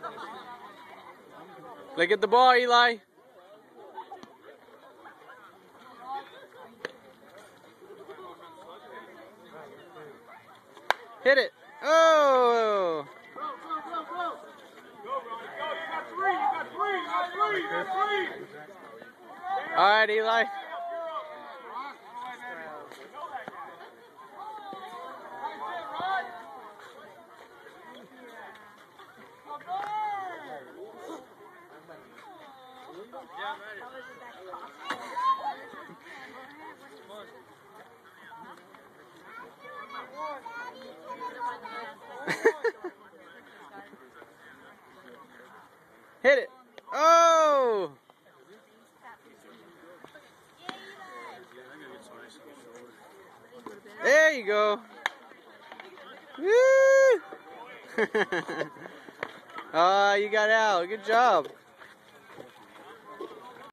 Look at the ball, Eli. Hit it. Oh! All right, Eli. Hit it. Oh! There you go. Woo! Oh, you got out. Good job.